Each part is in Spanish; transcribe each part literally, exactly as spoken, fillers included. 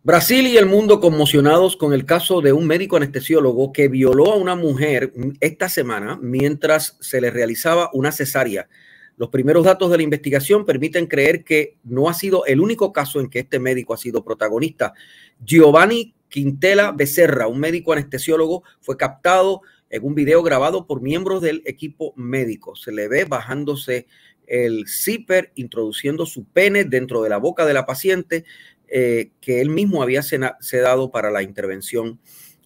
Brasil y el mundo conmocionados con el caso de un médico anestesiólogo que violó a una mujer esta semana mientras se le realizaba una cesárea. Los primeros datos de la investigación permiten creer que no ha sido el único caso en que este médico ha sido protagonista. Giovanni Quintela Becerra, un médico anestesiólogo, fue captado en un video grabado por miembros del equipo médico. Se le ve bajándose el zipper, introduciendo su pene dentro de la boca de la paciente, Eh, que él mismo había sedado para la intervención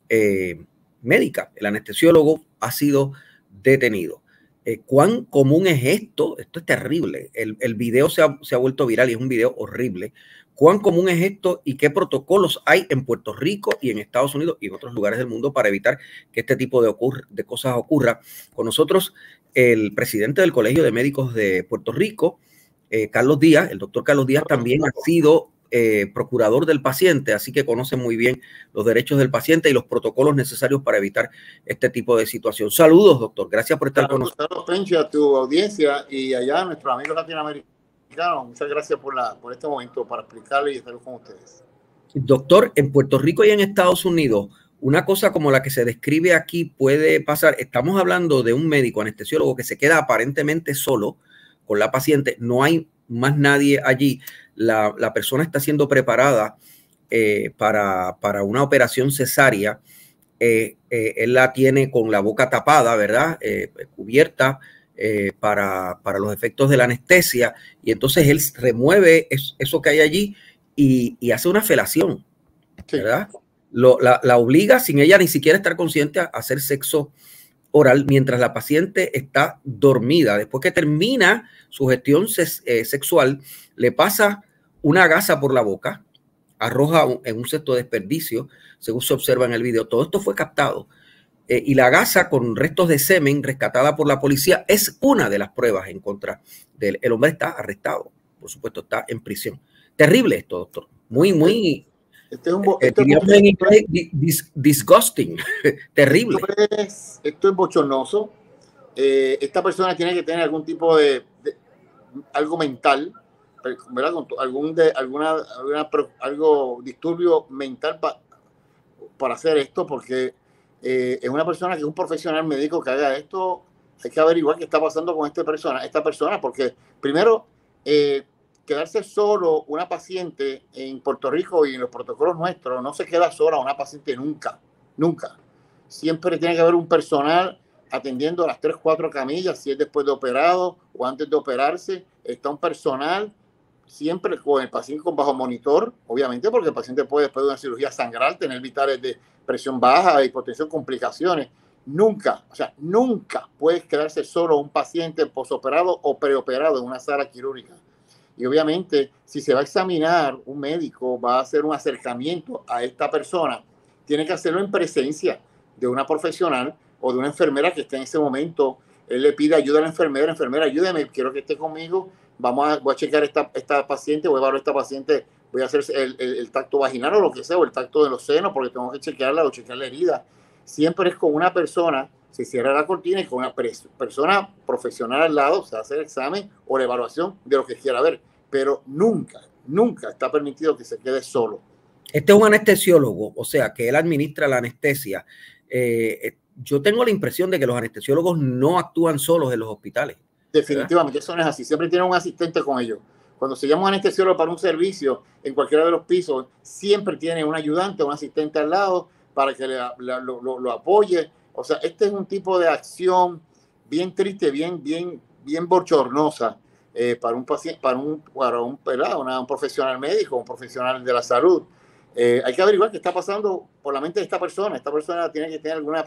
eh, médica. El anestesiólogo ha sido detenido. Eh, ¿Cuán común es esto? Esto es terrible. El, el video se ha, se ha vuelto viral y es un video horrible. ¿Cuán común es esto y qué protocolos hay en Puerto Rico y en Estados Unidos y en otros lugares del mundo para evitar que este tipo de, ocurre, de cosas ocurra? Con nosotros el presidente del Colegio de Médicos de Puerto Rico, eh, Carlos Díaz. El doctor Carlos Díaz también ha sido Eh, procurador del paciente, así que conoce muy bien los derechos del paciente y los protocolos necesarios para evitar este tipo de situación. Saludos, doctor. Gracias por estar Saludos, con nosotros. Pencho, a tu audiencia y allá a nuestros amigos latinoamericanos. Muchas gracias por, la, por este momento para explicarle y estar con ustedes. Doctor, en Puerto Rico y en Estados Unidos, una cosa como la que se describe aquí puede pasar. Estamos hablando de un médico anestesiólogo que se queda aparentemente solo con la paciente. No hay más nadie allí. La, la persona está siendo preparada eh, para, para una operación cesárea. Eh, eh, él la tiene con la boca tapada, ¿verdad? Eh, cubierta eh, para, para los efectos de la anestesia. Y entonces él remueve es, eso que hay allí y, y hace una felación, ¿verdad? Sí. Lo, la, la obliga, sin ella ni siquiera estar consciente, a hacer sexo oral mientras la paciente está dormida. Después que termina su gestión ses, eh, sexual, le pasa una gasa por la boca, arroja un, en un cesto de desperdicio, según se observa en el video. Todo esto fue captado. Eh, y la gasa con restos de semen rescatada por la policía es una de las pruebas en contra de él. El hombre está arrestado, por supuesto, está en prisión. Terrible esto, doctor. Muy, muy... Este es un, este eh, en inglés, dis, disgusting. Terrible. Esto es, esto es bochornoso. Eh, esta persona tiene que tener algún tipo de, de algo mental, ¿verdad? Algún de, alguna, alguna algo disturbio mental pa, para hacer esto, porque eh, es una persona que es un profesional médico que haga esto. Hay que averiguar qué está pasando con esta persona, esta persona, porque primero eh, quedarse solo una paciente en Puerto Rico y en los protocolos nuestros, no se queda sola una paciente nunca, nunca. Siempre tiene que haber un personal atendiendo las tres, cuatro camillas, si es después de operado o antes de operarse, está un personal siempre con el paciente con bajo monitor, obviamente, porque el paciente puede después de una cirugía sangrar, tener vitales de presión baja, hipotensión, complicaciones. Nunca, o sea, nunca puedes quedarse solo un paciente posoperado o preoperado en una sala quirúrgica. Y obviamente, si se va a examinar, un médico va a hacer un acercamiento a esta persona, tiene que hacerlo en presencia de una profesional o de una enfermera que esté en ese momento. Él le pide ayuda a la enfermera, enfermera, ayúdeme, quiero que esté conmigo, vamos a, voy a checar esta, esta paciente, voy a evaluar a esta paciente, voy a hacer el, el, el tacto vaginal o lo que sea, o el tacto de los senos, porque tengo que chequearla o chequear la herida. Siempre es con una persona, se cierra la cortina y con una persona profesional al lado se hace el examen o la evaluación de lo que quiera ver, pero nunca, nunca está permitido que se quede solo. Este es un anestesiólogo, o sea, que él administra la anestesia. Eh, yo tengo la impresión de que los anestesiólogos no actúan solos en los hospitales. Definitivamente, ¿verdad? Eso no es así. Siempre tienen un asistente con ellos. Cuando se llama un anestesiólogo para un servicio en cualquiera de los pisos, siempre tiene un ayudante, un asistente al lado para que le, le, lo, lo, lo apoye. O sea, este es un tipo de acción bien triste, bien, bien, bien bochornosa eh, para un paciente, para un, para un, una, un profesional médico, un profesional de la salud. Eh, hay que averiguar qué está pasando por la mente de esta persona. Esta persona tiene que tener alguna,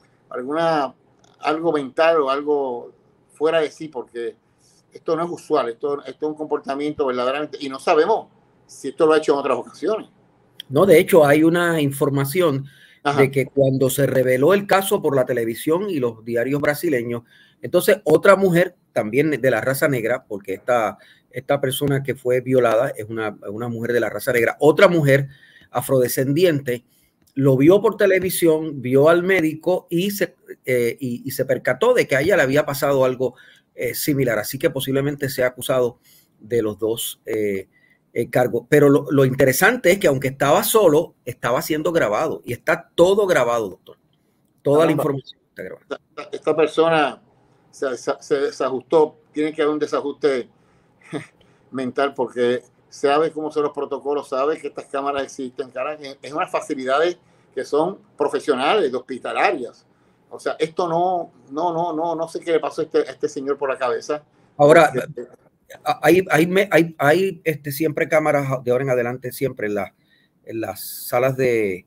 alguna, algo mental o algo fuera de sí, porque esto no es usual, esto, esto es un comportamiento verdaderamente, y no sabemos si esto lo ha hecho en otras ocasiones. No, de hecho hay una información Ajá. de que cuando se reveló el caso por la televisión y los diarios brasileños, entonces otra mujer también de la raza negra, porque esta, esta persona que fue violada es una, una mujer de la raza negra, otra mujer afrodescendiente, lo vio por televisión, vio al médico y se, eh, y, y se percató de que a ella le había pasado algo eh, similar. Así que posiblemente sea acusado de los dos, eh, eh, cargo. Pero lo, lo interesante es que aunque estaba solo, estaba siendo grabado y está todo grabado, doctor. Toda la información está grabada. Esta, esta persona se, se, se desajustó, tiene que haber un desajuste mental porque sabe cómo son los protocolos, sabe que estas cámaras existen, cara, es unas facilidades que son profesionales, de hospitalarias. O sea, esto no, no, no, no, no sé qué le pasó a este, a este señor por la cabeza. Ahora, porque... hay, hay, hay, hay este, siempre cámaras de ahora en adelante, siempre en, la, en las salas de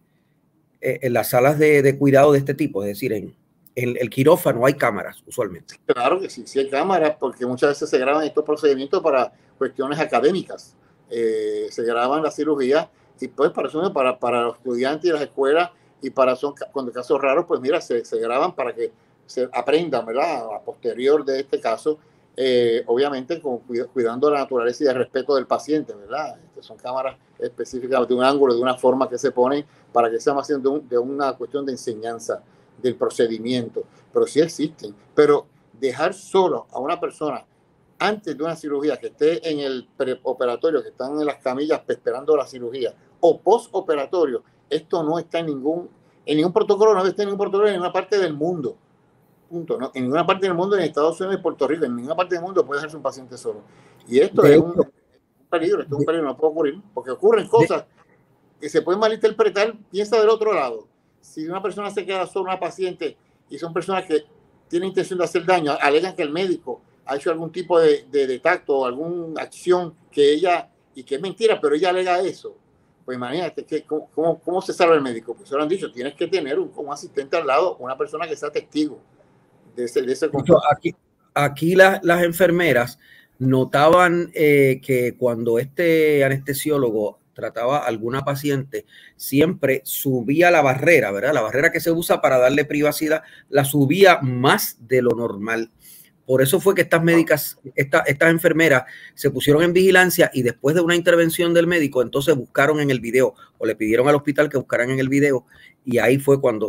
en las salas de, de cuidado de este tipo, es decir, en, en el quirófano hay cámaras usualmente. Claro que sí, sí hay cámaras, porque muchas veces se graban estos procedimientos para cuestiones académicas. Eh, se graban las cirugías y pues para, para, para los estudiantes y las escuelas y para son, cuando casos raros, pues mira, se, se graban para que se aprendan, ¿verdad? A posterior de este caso, eh, obviamente con, cuidando la naturaleza y el respeto del paciente, ¿verdad? Este, son cámaras específicas de un ángulo, de una forma que se ponen para que sea más de, un, de una cuestión de enseñanza del procedimiento, pero sí existen. Pero dejar solo a una persona antes de una cirugía, que esté en el preoperatorio, que están en las camillas esperando la cirugía, o postoperatorio, esto no está en ningún, en ningún protocolo, no está en ningún protocolo en ninguna parte del mundo. Punto. ¿No? En ninguna parte del mundo, en Estados Unidos y Puerto Rico, en ninguna parte del mundo puede dejarse un paciente solo. Y esto de es un, un peligro, esto es un peligro, no puede ocurrir, porque ocurren cosas de, que se pueden malinterpretar. Piensa del otro lado. Si una persona se queda sola, una paciente, y son personas que tienen intención de hacer daño, alegan que el médico ha hecho algún tipo de, de, de tacto o alguna acción que ella, y que es mentira, pero ella alega eso. Pues imagínate, que, ¿cómo, cómo, ¿cómo se salva el médico? Pues se lo han dicho, tienes que tener un, un asistente al lado, una persona que sea testigo de ese, de ese contacto. Aquí, aquí la, las enfermeras notaban eh, que cuando este anestesiólogo trataba a alguna paciente, siempre subía la barrera, ¿verdad? La barrera que se usa para darle privacidad, la subía más de lo normal. Por eso fue que estas médicas, esta, estas enfermeras se pusieron en vigilancia y después de una intervención del médico, entonces buscaron en el video o le pidieron al hospital que buscaran en el video y ahí fue cuando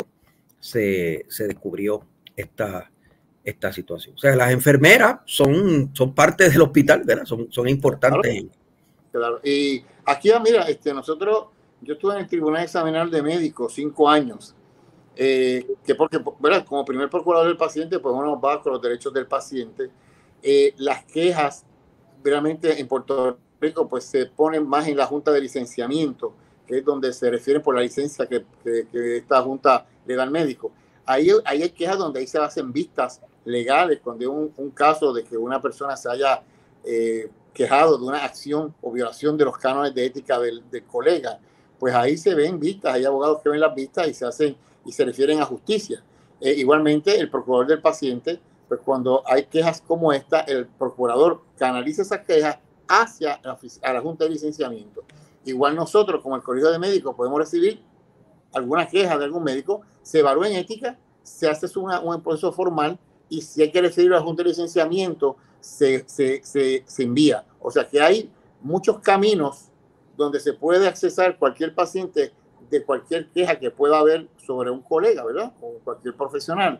se, se descubrió esta, esta situación. O sea, las enfermeras son, son parte del hospital, ¿verdad? Son, son importantes. Claro, claro. Y aquí, mira, este, nosotros, yo estuve en el Tribunal Examinal de Médicos cinco años. Eh, que porque, ¿verdad? Como primer procurador del paciente, pues uno va con los derechos del paciente. Eh, las quejas, realmente en Puerto Rico, pues se ponen más en la Junta de Licenciamiento, que es donde se refieren por la licencia que, que, que esta Junta le da al médico. Ahí, ahí hay quejas donde ahí se hacen vistas legales, cuando hay un, un caso de que una persona se haya eh, quejado de una acción o violación de los cánones de ética del, del colega, pues ahí se ven vistas, hay abogados que ven las vistas y se hacen y se refieren a justicia. Eh, igualmente, el procurador del paciente, pues cuando hay quejas como esta, el procurador canaliza esas quejas hacia la, a la Junta de Licenciamiento. Igual nosotros, como el Colegio de Médicos, podemos recibir alguna queja de algún médico, se evalúa en ética, se hace una, un proceso formal y si hay que recibir a la Junta de Licenciamiento, se, se, se, se envía. O sea que hay muchos caminos donde se puede accesar cualquier paciente de cualquier queja que pueda haber sobre un colega, ¿verdad? O cualquier profesional.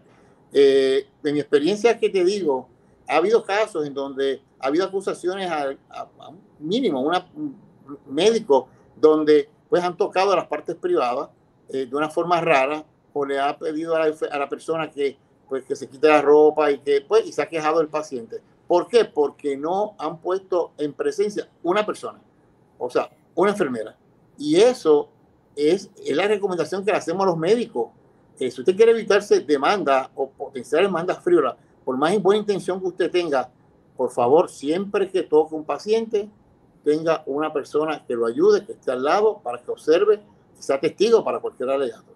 Eh, de mi experiencia que te digo, ha habido casos en donde ha habido acusaciones a, a, a un mínimo, una, un médico, donde pues han tocado a las partes privadas eh, de una forma rara, o le ha pedido a la, a la persona que, pues, que se quite la ropa y que pues, y se ha quejado el paciente. ¿Por qué? Porque no han puesto en presencia una persona, o sea, una enfermera. Y eso es, es la recomendación que le hacemos a los médicos. Eh, si usted quiere evitarse demanda o potenciales demandas frívolas, por más buena intención que usted tenga, por favor, siempre que toque un paciente, tenga una persona que lo ayude, que esté al lado para que observe y sea testigo para cualquier alegato.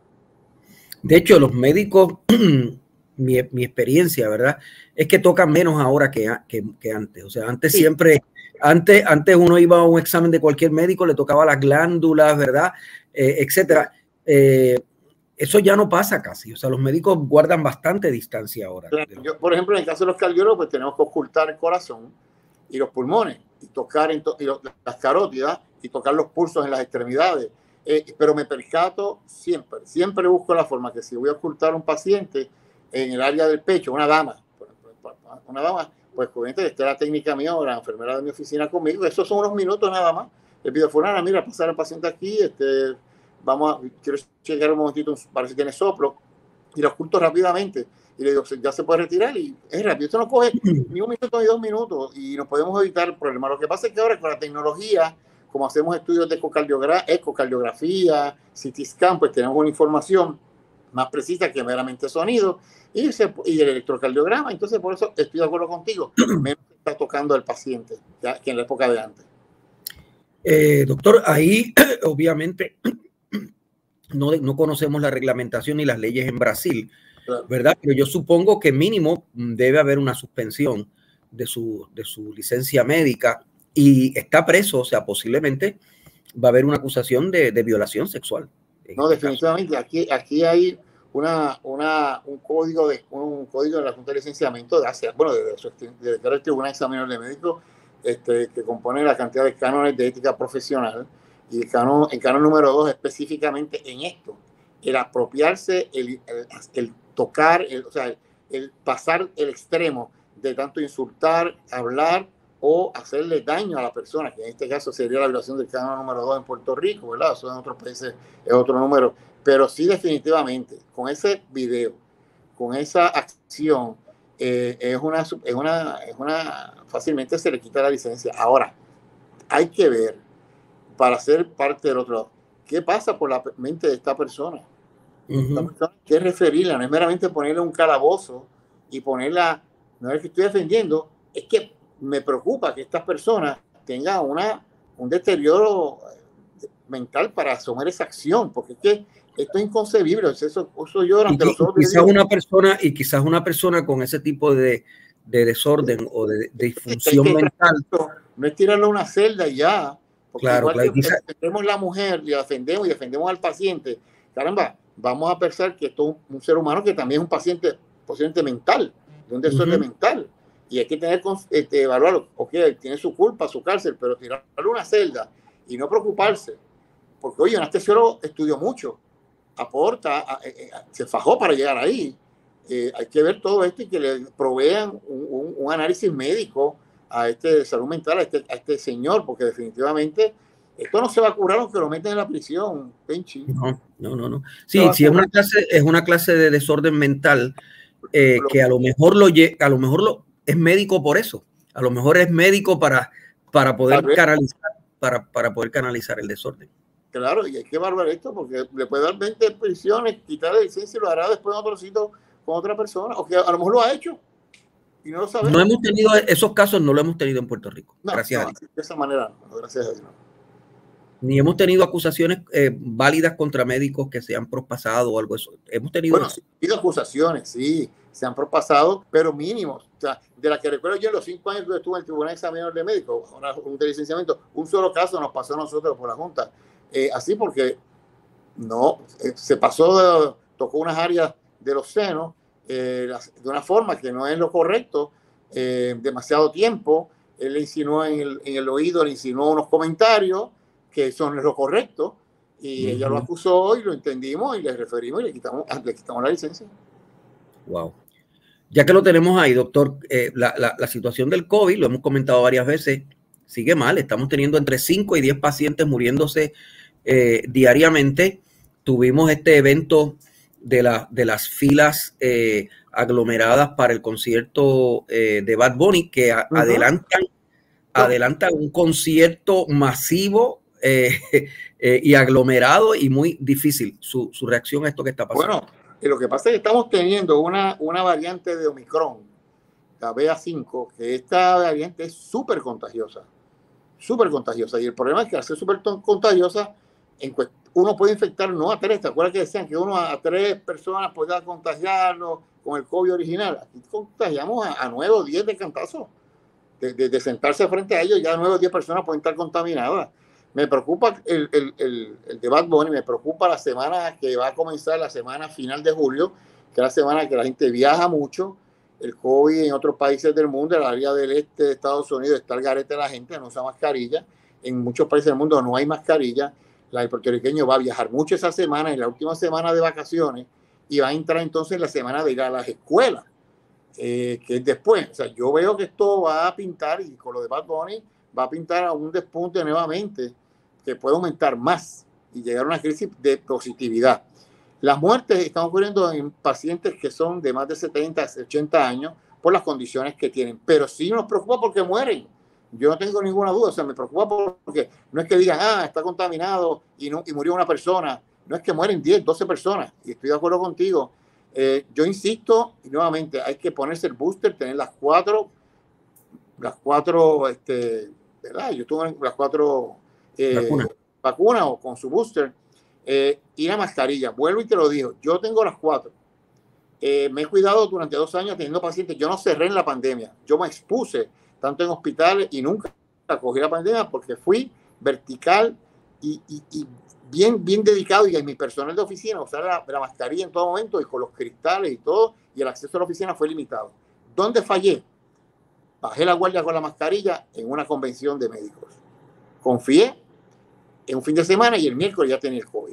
De hecho, los médicos, mi, mi experiencia, ¿verdad? Es que tocan menos ahora que, que, que antes. O sea, antes sí. siempre, antes, antes uno iba a un examen de cualquier médico, le tocaba las glándulas, ¿verdad? Eh, etcétera. Eh, eso ya no pasa casi. O sea, los médicos guardan bastante distancia ahora. Claro. Yo, por ejemplo, en el caso de los cardiólogos, pues tenemos que ocultar el corazón y los pulmones y tocar en to y los, las carótidas y tocar los pulsos en las extremidades. Eh, pero me percato siempre, siempre busco la forma que si voy a ocultar a un paciente en el área del pecho, una dama, una dama, pues obviamente esté la técnica mía o la enfermera de mi oficina conmigo, esos son unos minutos nada más, le pido, fulana, mira, pasar al paciente aquí, este, vamos a, quiero chequear un momentito para si tiene soplo, y lo oculto rápidamente. Y le digo, ya se puede retirar y es rápido. Esto no coge ni un minuto ni dos minutos y nos podemos evitar el problema. Lo que pasa es que ahora con la tecnología, como hacemos estudios de ecocardiografía, ecocardiografía C T scan, pues tenemos una información más precisa que meramente sonido y, se, y el electrocardiograma. Entonces, por eso estoy de acuerdo contigo. Menos está tocando al paciente ya, que en la época de antes. Eh, doctor, ahí obviamente no, no conocemos la reglamentación y las leyes en Brasil, claro, ¿verdad? Pero yo supongo que mínimo debe haber una suspensión de su, de su licencia médica y está preso, o sea, posiblemente va a haber una acusación de, de violación sexual. No, este definitivamente, aquí, aquí hay una, una, un código de un código de la Junta de Licenciamiento de hace, bueno, desde de, de, de el Tribunal Examinador de Médicos, este, que compone la cantidad de cánones de ética profesional, y el canon, el canon número dos específicamente en esto, el apropiarse, el, el, el tocar, el, o sea, el, el pasar el extremo de tanto insultar, hablar o hacerle daño a la persona, que en este caso sería la violación del canon número dos en Puerto Rico, ¿verdad? Eso en otros países es otro número, pero sí definitivamente, con ese video, con esa acción, eh, es, una, es, una, es una, fácilmente se le quita la licencia. Ahora, hay que ver, para ser parte del otro lado, ¿qué pasa por la mente de esta persona? Uh-huh. Esta persona hay que referirla, no es meramente ponerle un calabozo y ponerla, no es que estoy defendiendo, es que me preocupa que esta persona tenga una, un deterioro mental para asumir esa acción, porque es que esto es inconcebible. Eso, eso yo durante y, los otros quizás una persona y quizás una persona con ese tipo de, de desorden o de, de disfunción es que, mental. No es tirarlo a una celda y ya. Porque claro, igual claro, que quizás... defendemos la mujer y defendemos y defendemos al paciente, caramba, vamos a pensar que esto es un ser humano que también es un paciente posiblemente mental, de un desorden uh-huh. mental. Y hay que tener este, evaluarlo, ok, tiene su culpa, su cárcel, pero tirarlo a una celda y no preocuparse. Porque, oye, un anestesiólogo estudió mucho, aporta, a, a, a, se fajó para llegar ahí. Eh, hay que ver todo esto y que le provean un, un, un análisis médico a este salud mental, a este, a este señor, porque definitivamente esto no se va a curar aunque lo meten en la prisión, Penchi. No, no, no, no. Sí, si es una clase, es una clase de desorden mental eh, lo, que a lo mejor lo a lo mejor lo es médico por eso. A lo mejor es médico para, para poder canalizar, para, para poder canalizar el desorden. Claro, y hay que evaluar esto porque le puede dar veinte prisiones, quitar la licencia y lo hará después en otro sitio con otra persona, o que a lo mejor lo ha hecho y no lo sabemos. No hemos tenido esos casos, no lo hemos tenido en Puerto Rico, no, gracias no, a Dios. De esa manera, no, gracias a Dios. No. Ni hemos tenido acusaciones eh, válidas contra médicos que se han prospasado o algo de eso. Hemos tenido... Bueno, sí, ha habido acusaciones, sí, se han prospasado, pero mínimos. O sea, de las que recuerdo yo en los cinco años que estuve en el Tribunal Examinador de Médicos, ahora un de licenciamiento, un solo caso nos pasó a nosotros por la Junta. Eh, así porque no, eh, se pasó, de, tocó unas áreas de los senos eh, de una forma que no es lo correcto, eh, demasiado tiempo. Él le insinuó en el, en el oído, le insinuó unos comentarios que son lo correcto, y uh-huh. ella lo acusó y lo entendimos y le referimos y le quitamos, le quitamos la licencia. Wow. Ya que lo tenemos ahí, doctor, eh, la, la, la situación del COVID, lo hemos comentado varias veces, sigue mal. Estamos teniendo entre cinco y diez pacientes muriéndose eh, diariamente. Tuvimos este evento de, la, de las filas eh, aglomeradas para el concierto eh, de Bad Bunny, que a, uh-huh. adelantan, no. adelantan un concierto masivo Eh, eh, y aglomerado y muy difícil su, su reacción a esto que está pasando. Bueno, lo que pasa es que estamos teniendo una, una variante de Omicron, la B A cinco, que esta variante es súper contagiosa, súper contagiosa, y el problema es que al ser súper contagiosa, en uno puede infectar no a tres, ¿te acuerdas que decían que uno a, a tres personas podía contagiarlo con el COVID original? Aquí contagiamos a, a nueve o diez de cantazo, de, de, de sentarse frente a ellos, ya nueve o diez personas pueden estar contaminadas. Me preocupa el, el, el, el de Bad Bunny, me preocupa la semana que va a comenzar, la semana final de julio, que es la semana que la gente viaja mucho. El COVID en otros países del mundo, en el área del este de Estados Unidos, está el garete de la gente, no usa mascarilla. En muchos países del mundo no hay mascarilla. La, el puertorriqueño va a viajar mucho esa semana, en la última semana de vacaciones, y va a entrar entonces la semana de ir a las escuelas, eh, que es después. O sea, yo veo que esto va a pintar, y con lo de Bad Bunny, va a pintar a un despunte nuevamente que puede aumentar más y llegar a una crisis de positividad. Las muertes están ocurriendo en pacientes que son de más de setenta, ochenta años por las condiciones que tienen, pero sí nos preocupa porque mueren. Yo no tengo ninguna duda, o sea, me preocupa porque no es que digan, ah, está contaminado y, no, y murió una persona, no es que mueren diez, doce personas, y estoy de acuerdo contigo. Eh, yo insisto, y nuevamente, hay que ponerse el booster, tener las cuatro, las cuatro, este, ¿verdad? Yo tuve las cuatro eh, Vacuna. vacunas o con su booster, eh, y la mascarilla. Vuelvo y te lo digo, yo tengo las cuatro. Eh, me he cuidado durante dos años teniendo pacientes. Yo no cerré en la pandemia, yo me expuse tanto en hospitales y nunca cogí la pandemia porque fui vertical y, y, y bien, bien dedicado, y en mi personal de oficina usar la, la mascarilla en todo momento y con los cristales y todo, y el acceso a la oficina fue limitado. ¿Dónde fallé? Bajé la guardia con la mascarilla en una convención de médicos. Confié en un fin de semana y el miércoles ya tenía el COVID.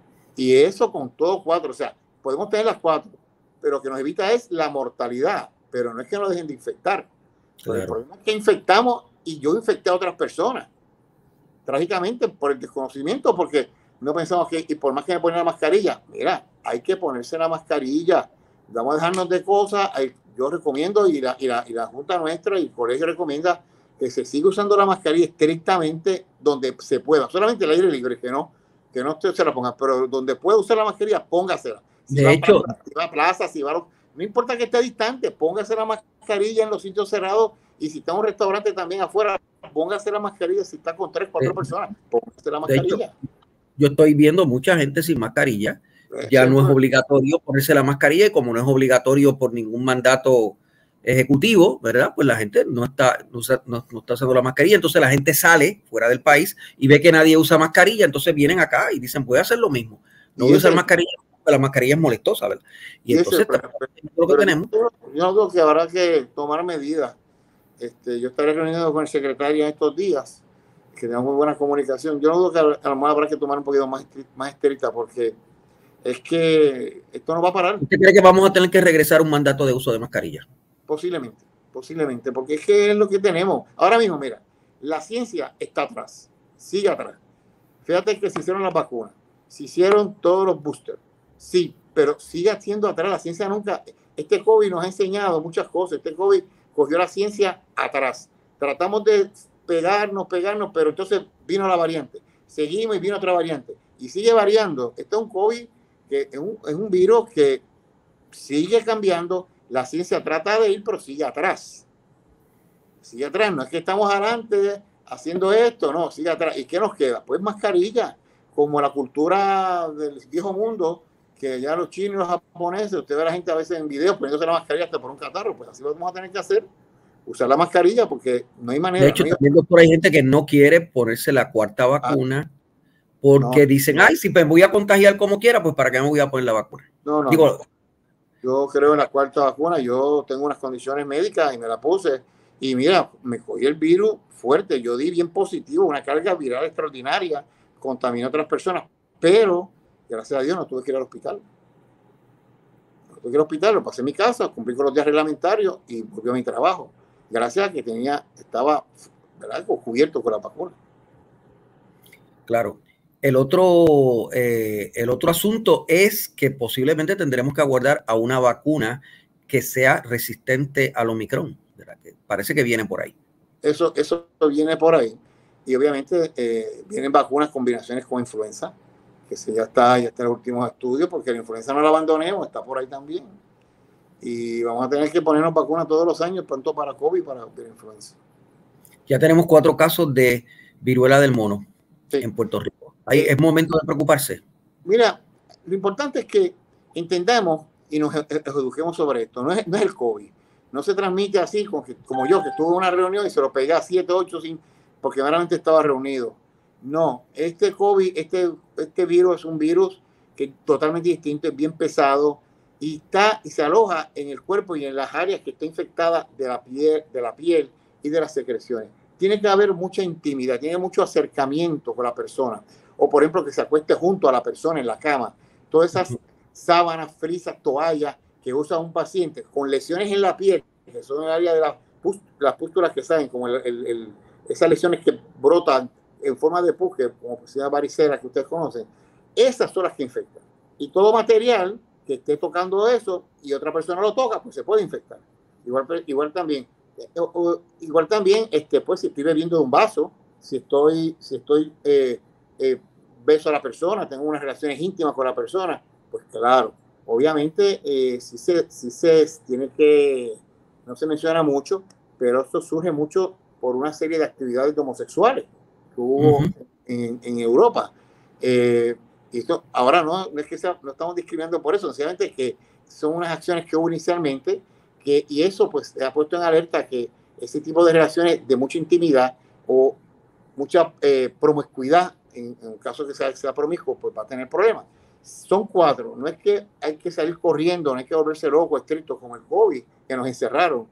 Y eso con todos cuatro, o sea, podemos tener las cuatro, pero lo que nos evita es la mortalidad, pero no es que nos dejen de infectar. Claro. El problema es que infectamos y yo infecté a otras personas, trágicamente por el desconocimiento, porque no pensamos que, y por más que me ponen la mascarilla, mira, hay que ponerse la mascarilla, vamos a dejarnos de cosas. Yo recomiendo, y la, y la, y la Junta nuestra y el colegio recomienda que se siga usando la mascarilla estrictamente donde se pueda, solamente el aire libre, que no, que no se la ponga, pero donde pueda usar la mascarilla, póngasela. Si de va hecho, a plaza, si va a plaza, si va a, no importa que esté distante, póngase la mascarilla en los sitios cerrados, y si está en un restaurante también afuera, póngase la mascarilla. Si está con tres, cuatro de, personas, póngase la mascarilla. Hecho, yo estoy viendo mucha gente sin mascarilla. Ya no es obligatorio ponerse la mascarilla, y como no es obligatorio por ningún mandato ejecutivo, ¿verdad? Pues la gente no está, no, no, no está usando la mascarilla. Entonces la gente sale fuera del país y ve que nadie usa mascarilla, entonces vienen acá y dicen, voy a hacer lo mismo. No voy a usar mascarilla, porque la mascarilla es molestosa, ¿verdad? Y, y entonces ese, pero, pero, lo que pero tenemos. Yo, yo no creo que habrá que tomar medidas. Este, yo estaré reunido con el secretario en estos días, que tenemos muy buena comunicación. Yo no dudo que a lo mejor habrá que tomar un poquito más, más estricta, porque es que esto no va a parar. ¿Usted cree que vamos a tener que regresar un mandato de uso de mascarilla? Posiblemente, posiblemente, porque es que es lo que tenemos. Ahora mismo, mira, la ciencia está atrás, sigue atrás. Fíjate que se hicieron las vacunas, se hicieron todos los boosters, sí, pero sigue haciendo atrás. La ciencia nunca, este COVID nos ha enseñado muchas cosas. Este COVID cogió la ciencia atrás. Tratamos de pegarnos, pegarnos, pero entonces vino la variante. Seguimos y vino otra variante. Y sigue variando. Este es un COVID, que es un, es un virus que sigue cambiando. La ciencia trata de ir, pero sigue atrás. Sigue atrás. No es que estamos adelante haciendo esto, no, sigue atrás. ¿Y qué nos queda? Pues mascarilla. Como la cultura del viejo mundo, que ya los chinos y los japoneses, usted ve a la gente a veces en videos poniéndose la mascarilla hasta por un catarro, pues así lo vamos a tener que hacer, usar la mascarilla, porque no hay manera. De hecho, no hay... también, doctor, hay gente que no quiere ponerse la cuarta vacuna, ah, porque no. dicen, ay, si me voy a contagiar como quiera, pues ¿para qué me voy a poner la vacuna? No, no, Digo, no. Yo creo en la cuarta vacuna, yo tengo unas condiciones médicas y me la puse, y mira, me cogí el virus fuerte, yo di bien positivo, una carga viral extraordinaria, contaminé a otras personas, pero gracias a Dios no tuve que ir al hospital. No tuve que ir al hospital, lo pasé en mi casa, cumplí con los días reglamentarios y volví a mi trabajo. Gracias a que tenía, estaba, ¿verdad?, cubierto con la vacuna. Claro. El otro, eh, el otro asunto es que posiblemente tendremos que aguardar a una vacuna que sea resistente al Omicron, ¿verdad? Que parece que viene por ahí. Eso, eso viene por ahí. Y obviamente eh, vienen vacunas, combinaciones con influenza, que se ya está, ya está en los últimos estudios, porque la influenza no la abandonemos, está por ahí también. Y vamos a tener que ponernos vacunas todos los años, tanto para COVID y para la influenza. Ya tenemos cuatro casos de viruela del mono, sí, en Puerto Rico. Ahí eh, es momento de preocuparse. Mira, lo importante es que entendamos y nos eduquemos sobre esto. No es, no es el COVID. No se transmite así como, que, como yo, que estuve en una reunión y se lo pegué a siete, ocho, sin, porque realmente estaba reunido. No, este COVID, este, este virus es un virus que es totalmente distinto, es bien pesado y, está, y se aloja en el cuerpo y en las áreas que está infectada de la piel, de la piel y de las secreciones. Tiene que haber mucha intimidad, tiene mucho acercamiento con la persona. O, por ejemplo, que se acueste junto a la persona en la cama. Todas esas sábanas, frisas, toallas que usa un paciente con lesiones en la piel, que son en el área de las, las pústulas que salen, como el, el, el, esas lesiones que brotan en forma de pus, como se llama varicela, que ustedes conocen, esas son las que infectan. Y todo material que esté tocando eso y otra persona lo toca, pues se puede infectar. Igual, igual también, igual también, este, pues si estoy bebiendo de un vaso, si estoy, si estoy eh, eh, beso a la persona, tengo unas relaciones íntimas con la persona, pues claro, obviamente eh, si se, si se tiene que, no se menciona mucho, pero esto surge mucho por una serie de actividades homosexuales que hubo uh-huh. en, en Europa. Eh, y esto ahora no, no es que sea, no estamos discriminando por eso, sencillamente que son unas acciones que hubo inicialmente, que, y eso pues ha puesto en alerta que ese tipo de relaciones de mucha intimidad o mucha eh, promiscuidad, en, en un caso que sea, sea promiscuo, pues va a tener problemas. Son cuatro, no es que hay que salir corriendo, no hay que volverse loco, estricto como el COVID, que nos encerraron,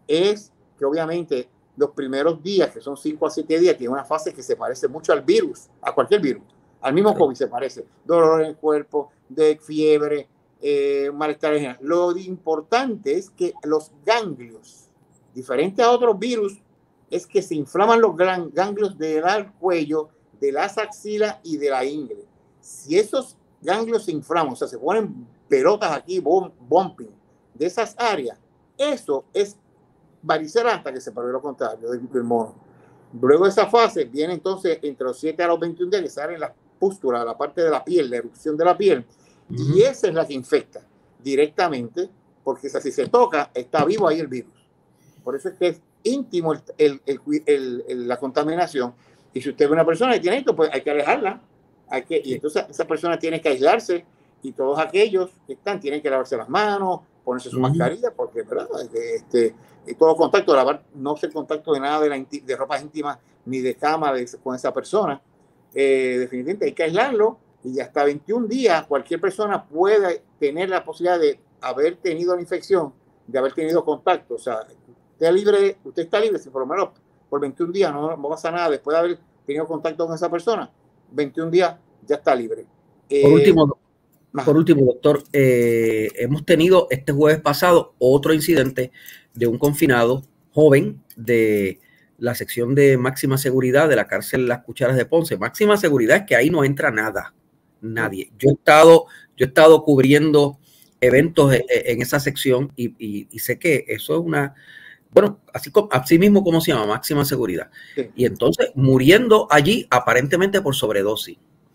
es que obviamente los primeros días, que son cinco a siete días, tiene una fase que se parece mucho al virus, a cualquier virus, al mismo COVID se parece, dolor en el cuerpo, de fiebre, eh, malestar en general. Lo importante es que los ganglios, diferente a otros virus, es que se inflaman los ganglios del cuello, de las axilas y de la ingle. Si esos ganglios se inflaman, o sea, se ponen pelotas aquí, bumping, de esas áreas, eso es varicela hasta que se pruebe lo contrario del, del mono. Luego de esa fase viene entonces entre los siete a los veintiún días que salen las pústulas, la parte de la piel, la erupción de la piel, uh-huh. y esa es la que infecta directamente, porque o sea, si se toca, está vivo ahí el virus. Por eso es que es íntimo el, el, el, el, el, la contaminación, y si usted ve una persona que tiene esto, pues hay que alejarla, hay que, y entonces esa persona tiene que aislarse, y todos aquellos que están tienen que lavarse las manos, ponerse su uh-huh. mascarilla, porque ¿verdad? Este, y todo contacto, lavar, no ser contacto de nada de, la, de ropas íntimas ni de cama de, con esa persona, eh, definitivamente hay que aislarlo, y hasta veintiún días cualquier persona puede tener la posibilidad de haber tenido la infección, de haber tenido contacto, o sea, usted, libre, usted está libre, si por lo menos por veintiún días no, no pasa nada, después de haber tenido contacto con esa persona, veintiún días ya está libre. Eh, por último, por último, doctor, eh, hemos tenido este jueves pasado otro incidente de un confinado joven de la sección de máxima seguridad de la cárcel Las Cucharas de Ponce. Máxima seguridad es que ahí no entra nada, nadie. Yo he estado, yo he estado cubriendo eventos en esa sección y, y, y sé que eso es una, bueno, así, así mismo como se llama, máxima seguridad. Sí. Y entonces muriendo allí aparentemente por sobredosis.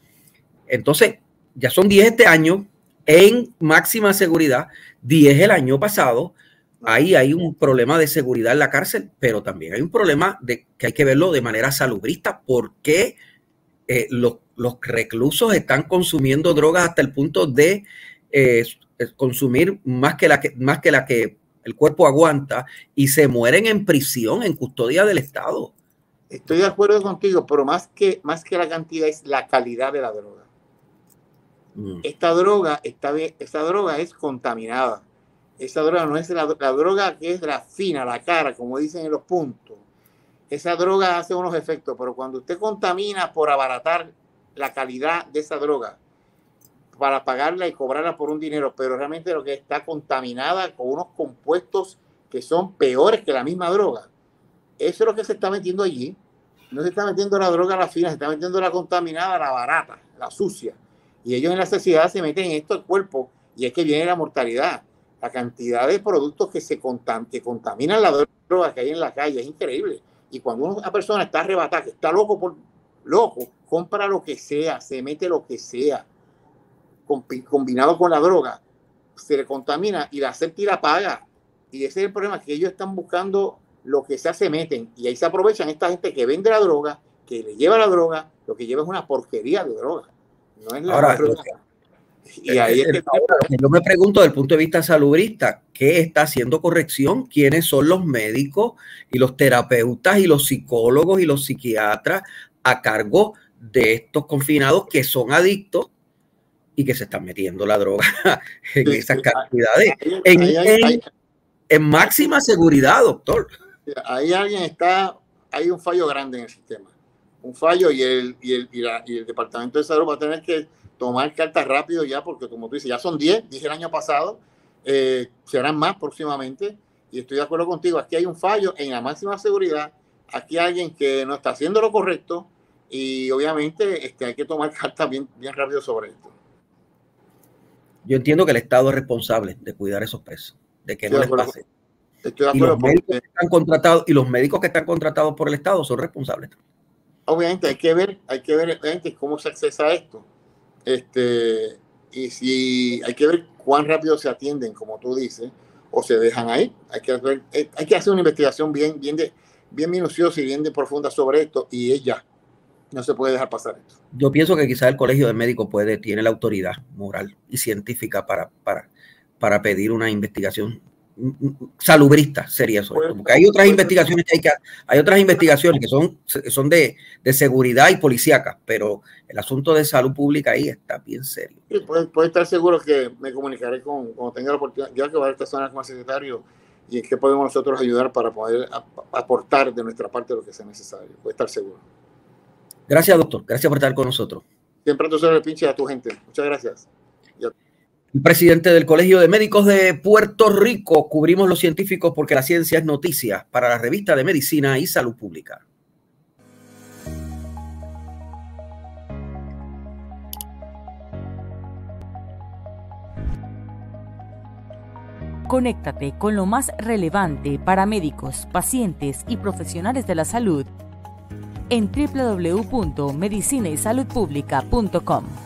Entonces ya son diez este año en máxima seguridad, diez el año pasado. Ahí hay un problema de seguridad en la cárcel, pero también hay un problema de que hay que verlo de manera salubrista. ¿Por qué eh, los, los reclusos están consumiendo drogas hasta el punto de eh, consumir más que la que, más que la que el cuerpo aguanta y se mueren en prisión, en custodia del Estado? Estoy de acuerdo contigo, pero más que, más que la cantidad es la calidad de la droga. Mm. Esta droga, esta, esta droga es contaminada. Esa droga no es la, la droga que es la fina, la cara, como dicen en los puntos. Esa droga hace unos efectos, pero cuando usted contamina por abaratar la calidad de esa droga, para pagarla y cobrarla por un dinero, pero realmente lo que está contaminada con unos compuestos que son peores que la misma droga. Eso es lo que se está metiendo allí. No se está metiendo la droga la fina, se está metiendo la contaminada, la barata, la sucia. Y ellos en la sociedad se meten en esto al cuerpo y es que viene la mortalidad. La cantidad de productos que se contam que contaminan la droga que hay en la calle es increíble. Y cuando una persona está arrebatada, que está loco por loco, compra lo que sea, se mete lo que sea, combinado con la droga, se le contamina y la acepta y la paga. Y ese es el problema, que ellos están buscando lo que sea, se meten. Y ahí se aprovechan esta gente que vende la droga, que le lleva la droga, lo que lleva es una porquería de droga. No es la Ahora, droga. Y ahí es que yo me pregunto desde el punto de vista salubrista, ¿qué está haciendo corrección? ¿Quiénes son los médicos y los terapeutas y los psicólogos y los psiquiatras a cargo de estos confinados que son adictos y que se están metiendo la droga en sí, esas sí, cantidades? Ahí, en, ahí, ahí, en, ahí, en máxima seguridad, doctor. Ahí alguien está, hay un fallo grande en el sistema. Un fallo y el, y el, y la, y el Departamento de Salud va a tener que tomar cartas rápido ya, porque como tú dices, ya son diez, dije el año pasado, eh, serán más próximamente, y estoy de acuerdo contigo, aquí hay un fallo en la máxima seguridad, aquí hay alguien que no está haciendo lo correcto, y obviamente este, hay que tomar cartas bien, bien rápido sobre esto. Yo entiendo que el Estado es responsable de cuidar esos presos, de que no les pase. Estoy de y, los acuerdo médicos porque, que están contratados, y los médicos que están contratados por el Estado son responsables. Obviamente hay que ver, hay que ver obviamente, cómo se accesa a esto. Este, y si hay que ver cuán rápido se atienden, como tú dices, o se dejan ahí. Hay que hacer, hay que hacer una investigación bien, bien, de, bien minuciosa y bien de profunda sobre esto, y es ya. No se puede dejar pasar esto. Yo pienso que quizás el Colegio de Médicos puede, tiene la autoridad moral y científica para, para, para pedir una investigación salubrista, sería eso. Pues, porque hay otras pues, investigaciones que hay que hay otras investigaciones que son, son de, de seguridad y policíacas, pero el asunto de salud pública ahí está bien serio. Sí, puede, puede estar seguro que me comunicaré con, cuando tenga la oportunidad, ya que va a esta zona como secretario, y en qué podemos nosotros ayudar para poder aportar de nuestra parte lo que sea necesario. Puede estar seguro. Gracias, doctor. Gracias por estar con nosotros. Siempre tú sabes el pinche a tu gente. Muchas gracias. El presidente del Colegio de Médicos de Puerto Rico. Cubrimos los científicos porque la ciencia es noticia, para la revista de Medicina y Salud Pública. Conéctate con lo más relevante para médicos, pacientes y profesionales de la salud en doble u doble u doble u punto medicina y salud pública punto com.